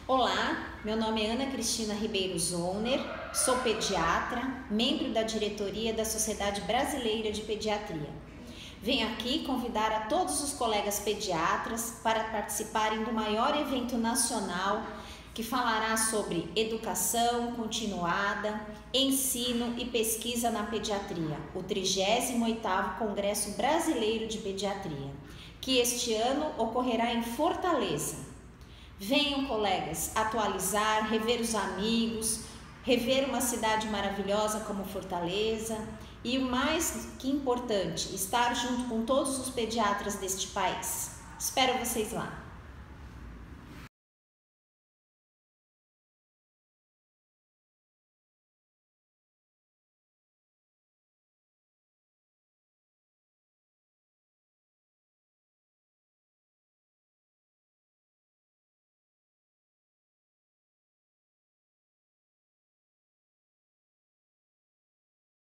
Olá, meu nome é Ana Cristina Ribeiro Zoner, sou pediatra, membro da diretoria da Sociedade Brasileira de Pediatria. Venho aqui convidar a todos os colegas pediatras para participarem do maior evento nacional que falará sobre educação continuada, ensino e pesquisa na pediatria, o 38º Congresso Brasileiro de Pediatria, que este ano ocorrerá em Fortaleza. Venham, colegas, atualizar, rever os amigos, rever uma cidade maravilhosa como Fortaleza e, o mais que importante, estar junto com todos os pediatras deste país. Espero vocês lá!